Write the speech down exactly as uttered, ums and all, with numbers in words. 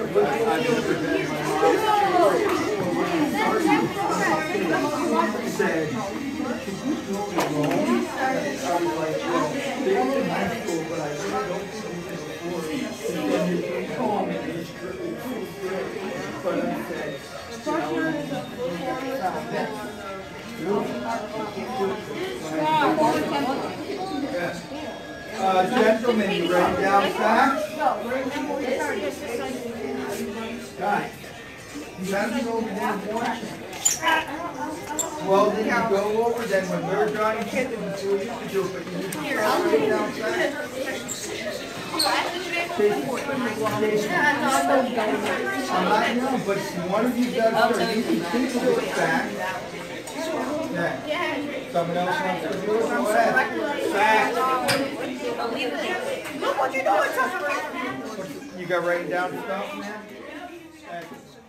Said, Uh, gentlemen, you ready down facts? Guys, you have to go over there and watch it. Well, then you go over, then when they're done, you get them to do what you can do, but you need to write down facts. I'm not now, but one of you guys are you can think of the fact. Yeah. Someone else wants to do it? Go ahead. Fact. Look what you're doing, You got writing down stuff, man?